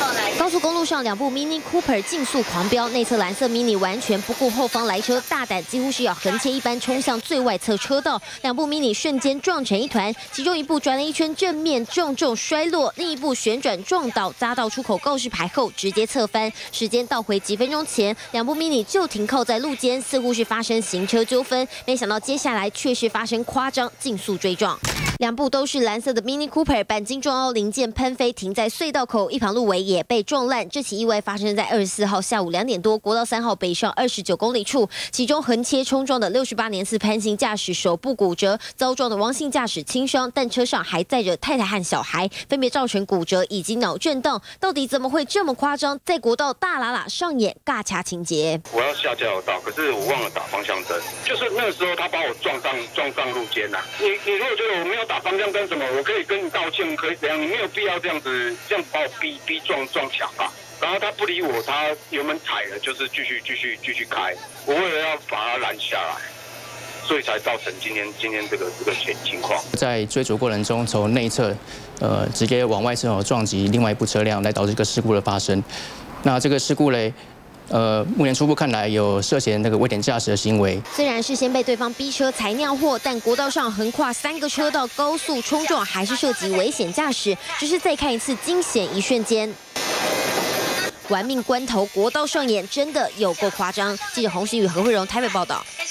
高速公路上，两部 Mini Cooper 竞速狂飙，内侧蓝色 Mini 完全不顾后方来车，大胆几乎是要横切一般冲向最外侧车道，两部 Mini 瞬间撞成一团，其中一部转了一圈正面重摔落，另一部旋转撞倒，砸到出口告示牌后直接侧翻。时间倒回几分钟前，两部 Mini 就停靠在路肩，似乎是发生行车纠纷，没想到接下来却是发生夸张竞速追撞。 两部都是蓝色的 Mini Cooper， 钣金撞凹零件喷飞，停在隧道口，一旁路围也被撞烂。这起意外发生在24号下午2点多，国道3号北上29公里处，其中横切冲撞的68年次潘姓驾驶手部骨折，遭撞的王姓驾驶轻伤，但车上还载着太太和小孩，分别造成骨折以及脑震荡。到底怎么会这么夸张？在国道大喇喇上演尬掐情节。 我要下交流道，可是我忘了打方向灯，就是那个时候他把我撞上路肩呐、你如果觉得我没有打方向灯什么，我可以跟你道歉，可以怎样？你没有必要这样子把我逼撞墙吧。然后他不理我，他油门踩了，就是继续开。我为了要把他拦下来，所以才造成今天这个情况。在追逐过程中，从内侧直接往外侧撞击另外一部车辆，来导致这个事故的发生。那这个事故嘞？ 目前初步看来有涉嫌那个危险驾驶的行为。 虽然是先被对方逼车才酿祸，但国道上横跨3个车道高速冲撞，还是涉及危险驾驶。只是再看一次惊险一瞬间，玩命关头，国道上演真的有够夸张。记者洪时宇、何慧荣台北报道。